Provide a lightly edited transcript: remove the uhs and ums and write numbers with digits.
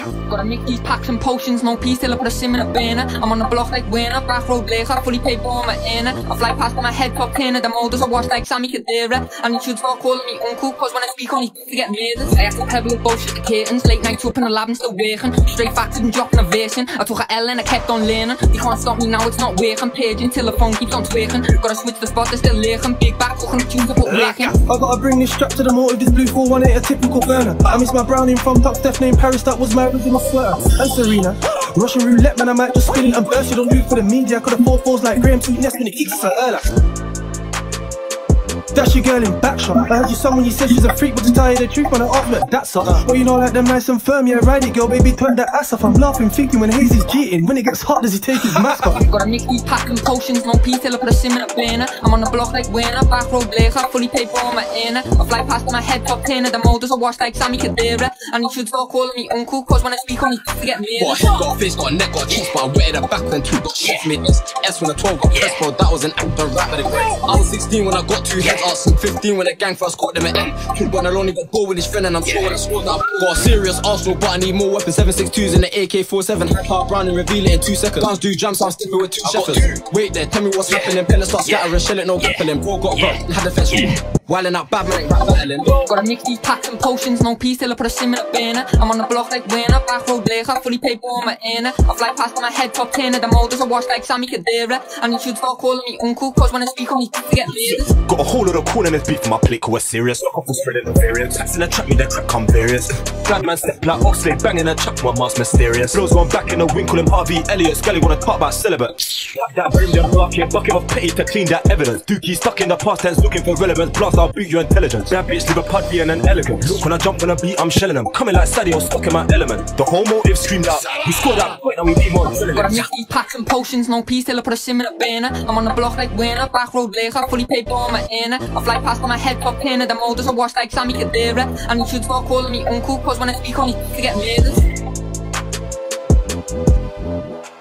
Gotta make these packs and potions, no peace till I put a sim in a banner. I'm on the block like winner, back road laser, fully paid for my inner. I fly past my head top 10 of the motors, I watch like Sammy Kadira. And you should start calling me uncle, cause when I speak only to get murders. I have to pebble with bullshit the curtains, late nights up in the lab and still working. Straight facts and dropping a version. I took a L and I kept on learning. You can't stop me now, it's not working. Paging till the phone keeps on twerking. Gotta switch the spot, they're still lurking. Big back, cooking the tunes, I put working. I gotta bring this strap to the motive, this blue 4 1 ain't a typical burner. I miss my brownie from Top Steph named Paris that was married with my sweater. And Serena, Russian roulette man, I might just spin it and burst it. Don't do it for the media, I could've 4-4s like Graham Sweet Nest when it kicks us at Erla. That's your girl in backshot. I heard your song when you said she's a freak, but to tell you the truth, when I asked me, that's up. Well, you know, like them nice and firm, yeah, ride it, girl, baby, turn that ass off. I'm laughing, thinking when Hazey's cheating, when it gets hot, does he take his mask off? Gotta make these packs and potions, no peace till I put a sim in a banner. I'm on the block like winner, back road laser, fully paid for my inner. I fly past my head top 10 of the motors, I watch like Sammy Kadira. And you should start calling me uncle, cause when I speak only to get me. Got a head, got a face, got a neck, got a chest, but I wear the back then too. Got chest made S when I 12 got press, bro, that was an actor rap with the great. I was 16 when I got 2 heads, I was 15 when the gang first caught them at end. Kid when I only got ball with his friend and I'm sure that scored that. Got a serious Arsenal, but I need more weapons. 7.62s in the AK-47. Hard round and reveal it in 2 seconds. Guns do jams, so I'm sticking with 2 shepherds. Wait there, tell me what's happening. Pellets start scattering, shell it, no grappling. Bro got got, had the fence. Wildin' out bad man, ain't rap battling. Gotta mix these packs and potions, no peace till I put a sim in a banner. I'm on the block like winner, back road laser, fully paid for my inner. I fly past my head top 10 of the motors, I watch like Sammy Kadira. And you should start calling me uncle, cause when I speak only to get murders. Got a whole lot of corn in this beat for my plate, cause we're serious. Knock off the spreading the variants. Tax in the trap, me the track come various. Glad man step like Oxley, banging the trap, my mask mysterious. Flows going back in the wing, call him Harvey Elliott. Skelly wanna talk about celibate. Like that brim, them bucket of petty to clean that evidence. Dookie stuck in the past tense, looking for relevance. Blast, I'll beat your intelligence. Bad bitch, live a pudgy and an elegant. Look when I jump on a beat, I'm shelling them. Coming like Sadio, stuck in my element. The whole motive screamed out. We scored that point and we need more. Gotta mix these packs and potions, no peace till I put a sim in a banner. I'm on the block like winner, back road laser, fully paid for my inner. I fly past my head top 10 of the motors, I watch like Sammy Kadira. And you should start calling me uncle, cause when I speak only to get murders.